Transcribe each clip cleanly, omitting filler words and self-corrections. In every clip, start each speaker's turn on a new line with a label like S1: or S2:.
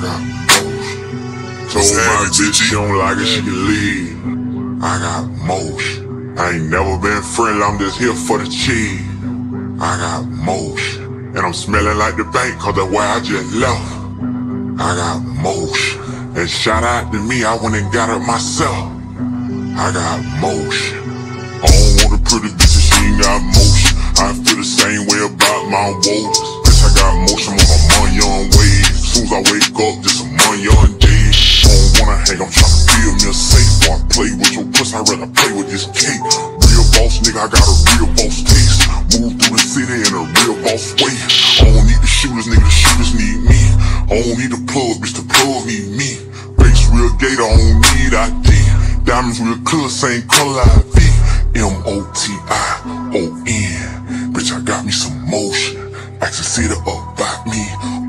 S1: got motion. Told my bitch she don't like it, she can leave. I got motion. I ain't never been friendly, I'm just here for the cheese. I got motion. And I'm smelling like the bank, cause that's where I just left. I got motion. And shout out to me, I went and got it myself. I got motion. I don't want a pretty bitch if she ain't got motion. I feel the same way about my woes. Bitch, I got motion on my money young ways. Soon as I wake up, just a money young days. I don't wanna hang, I'm tryna build me a safe. Before I play with your pussy, I'd rather play with this cake. Real boss nigga, I got a real boss taste. Move through the city in a real boss way. I don't need the shooters, nigga, the shooters need me. I don't need the plugs, bitch, the plugs need me. Face real gator, I don't need ID. Diamonds real clear, same color IV. M-O-T-I-O-N. Bitch, I got me some motion. Ask the city about me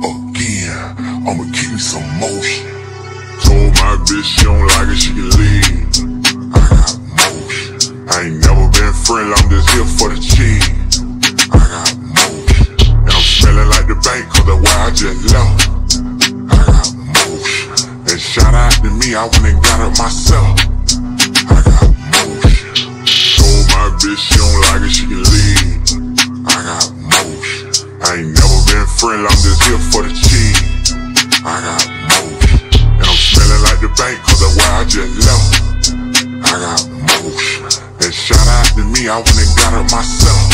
S1: again. I'ma keep me some motion. Told my bitch she don't like it, she can leave. I got motion. I ain't never been friendly, I'm just here for the cheese. I got motion. And I'm smelling like the bank, cause that's where I just left. I got motion. And shout out to me, I went and got it myself. I got motion. Told my bitch she don't like it, she can leave. I got motion. I ain't never been friendly, I'm just here for the cheese. I got motion. And I'm smelling like the bank, cause that's where I just left. I got motion. And shout out to me, I went and got it myself.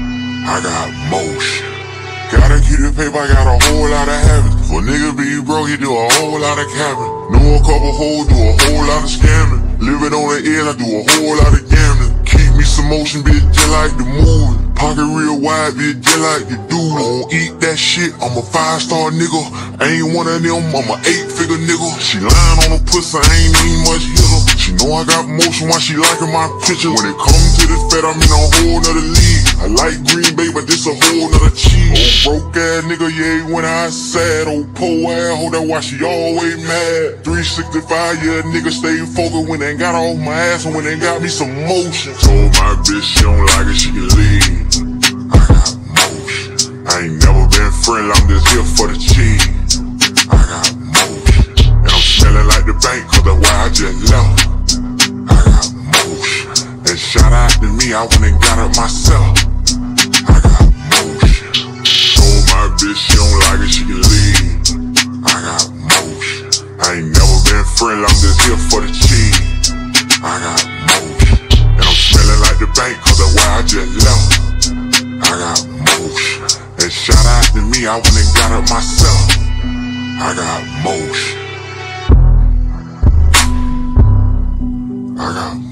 S1: I got motion. Gotta keep the paper, I got a whole lot of habits. For a nigga be broke, he do a whole lot of capping. Know a couple hoes, do a whole lot of scamming. Living on the edge, I do a whole lot of gambling. Keep me some motion, bitch, just like the movie. Pocket real wide, bitch, just like the dude. I don't eat that shit, I'm a 5-star nigga. I ain't one of them, I'm a 8-figure nigga. She lying on her pussy, I ain't even much hit her. She know I got motion while she liking my picture. When it comes to this fed, I'm in a whole nother league. I like Green Bay, but this a whole nother cheese. Old broke ass nigga, yeah, when I sad. Old poor ass hoe, that's why she always mad. 365, yeah, nigga stay focused when they got off my ass and when they got me some motion. Told my bitch she don't like it, she can leave. I got motion. I ain't never been friendly, I'm just here for the cheese. I got motion. And I'm smelling like the bank, cause that's where I just left. I got motion. And shout out to me, I went and got it myself. I got motion. Told my bitch she don't like it, she can leave. I got motion. I ain't never been friendly, I'm just here for the cheese. I got motion. And I'm smelling like the bank, cause that's where I just left. I got motion. And shout out to me, I went and got it myself. I got motion. I got